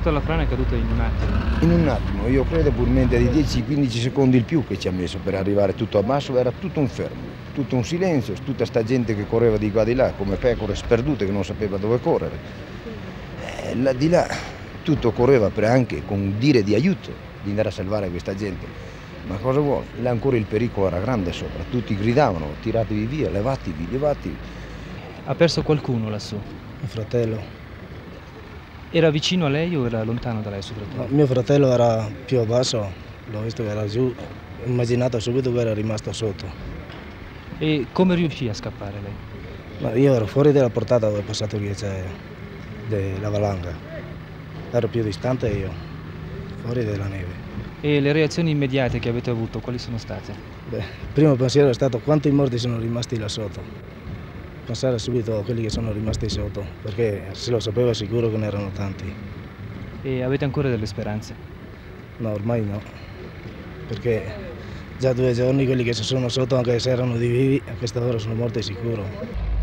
tutta la frana è caduta in un attimo. In un attimo, io credo purmente di 10-15 secondi il più che ci ha messo per arrivare tutto a basso, era tutto un fermo, tutto un silenzio, tutta sta gente che correva di qua e di là come pecore sperdute che non sapeva dove correre. Là di là tutto correva per anche con dire di aiuto, di andare a salvare questa gente. Ma cosa vuole? Là ancora il pericolo era grande sopra, tutti gridavano, tiratevi via, levatevi, levatevi. Ha perso qualcuno lassù? Mio fratello. Era vicino a lei o era lontano da lei soprattutto? No, mio fratello era più a basso, l'ho visto che era giù, ho immaginato subito che era rimasto sotto. E come riuscì a scappare lei? Ma io ero fuori dalla portata dove è passato il ghiacciaio, della valanga. Ero più distante io, fuori dalla neve. E le reazioni immediate che avete avuto, quali sono state? Beh, il primo pensiero è stato quanti morti sono rimasti là sotto. Pensare subito a quelli che sono rimasti sotto, perché se lo sapevo sicuro che ne erano tanti. E avete ancora delle speranze? No, ormai no, perché già 2 giorni quelli che sono sotto, anche se erano di vivi, a questa ora sono morti sicuro.